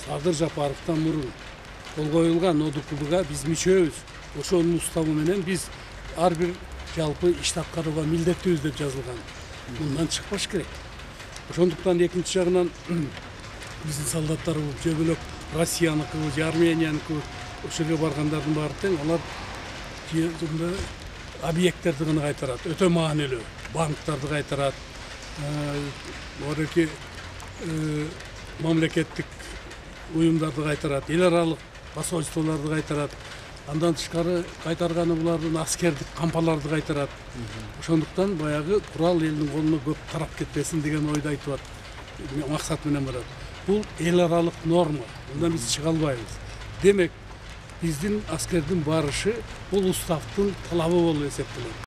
Садыр Жапаровдон мурун кол коюлган ОДКБга биз мүчөбүз. Ошонун уставы менен биз ар бир жалпы ишти аткарууга милдеттүүбүз деп жазылган. Мындан чыкпаш керек. Ошондуктан экинчи жагынан биздин солдаттар жөбөлөк Россияныкы, Арменияныкы ошо жерге баргандардын баары тең, алар объекттерди гана кайтарат, өтө маанилүү, банктарды кайтарат, морки мамлекеттик уюмдарды кайтарат, эл аралык посольстволорду кайтарат. Андан тышкары кайтарганы булардын аскердик кампаларды кайтарат. Ошондуктан баягы курал элдин колуна көп тарап кетпесин деген ойду айтып атат. Максат менен барат. Бул эл аралык норма. Мындан биз чыга албайбыз. Демек, биздин аскердин барышы бул уставдын талабы болуп эсептелет.